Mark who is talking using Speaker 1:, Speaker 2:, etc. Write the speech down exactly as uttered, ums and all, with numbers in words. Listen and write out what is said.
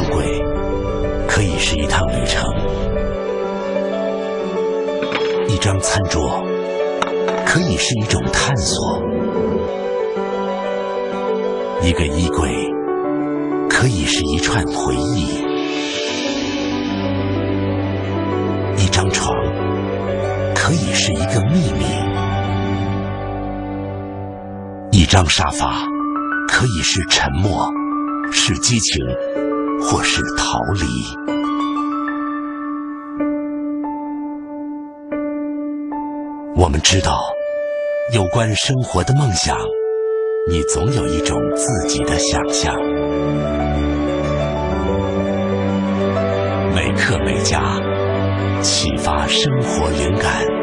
Speaker 1: 书柜可以是一趟旅程，一张餐桌可以是一种探索，一个衣柜可以是一串回忆，一张床可以是一个秘密，一张沙发可以是沉默，是激情，或是逃离。我们知道，有关生活的梦想，你总有一种自己的想象。每刻每家，启发生活灵感。